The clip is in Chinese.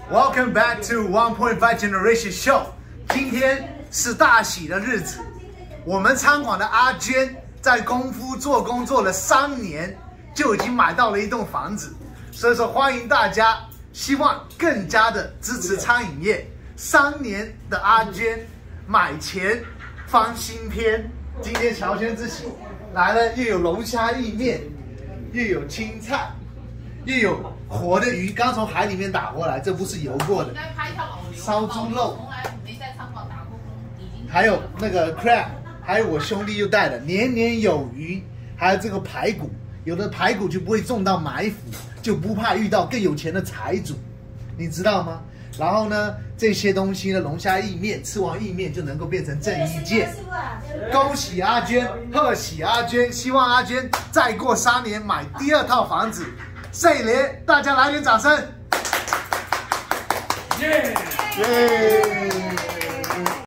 Welcome back to 1.5 Generation Show。今天是大喜的日子，我们餐馆的阿娟在功夫做工做了3年，就已经买到了一栋房子，所以说欢迎大家，希望更加的支持餐饮业。3年的阿娟买前翻新篇，今天乔轩之喜来了，又有龙虾意面，又有青菜。 又有活的鱼，刚从海里面打过来，这不是游过的。烧猪肉，还有那个 crab， 还有我兄弟又带的年年有余，还有这个排骨，有的排骨就不会中到埋伏，就不怕遇到更有钱的财主，你知道吗？然后呢，这些东西呢，龙虾意面，吃完意面就能够变成郑伊健。恭喜阿娟，贺喜阿娟，希望阿娟再过3年买第2套房子。 这一年，大家来点掌声！耶！